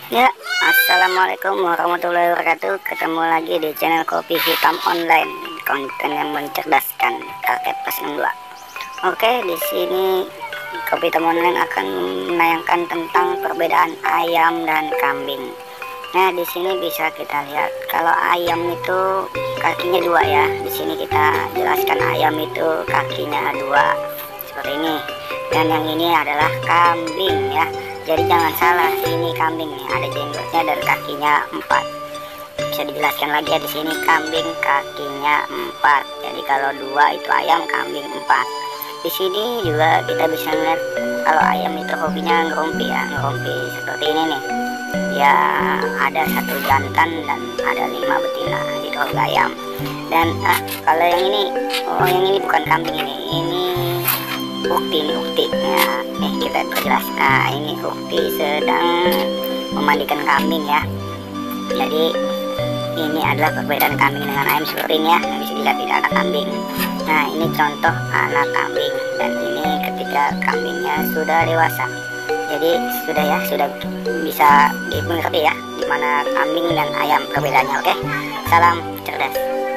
Ya, assalamualaikum warahmatullahi wabarakatuh. Ketemu lagi di channel Kopi Hitam Online, konten yang mencerdaskan kakek plus 62. Oke, di sini Kopi Hitam Online akan menayangkan tentang perbedaan ayam dan kambing. Nah, di sini bisa kita lihat kalau ayam itu kakinya dua ya. Di sini kita jelaskan ayam itu kakinya dua seperti ini. Dan yang ini adalah kambing ya. Jadi jangan salah, ini kambing nih, ada jenggotnya dan kakinya 4. Bisa dijelaskan lagi ya, di sini kambing kakinya 4. Jadi kalau dua itu ayam, kambing 4. Di sini juga kita bisa lihat kalau ayam itu hobinya ngerumpi ya, ngerumpi seperti ini nih. Ya, ada 1 jantan dan ada 5 betina di hobi ayam. Dan kalau yang ini, oh yang ini bukan kambing, ini ukti ya. Nih kita perjelas. Nah, ini ukti sedang memandikan kambing ya. Jadi ini adalah perbedaan kambing dengan ayam seperti ini ya. Nah, bisa dilihat tidak ada kambing. Nah, ini contoh anak kambing, dan ini ketika kambingnya sudah dewasa. Jadi sudah bisa dimengerti ya, dimana kambing dan ayam perbedaannya. Oke, salam cerdas.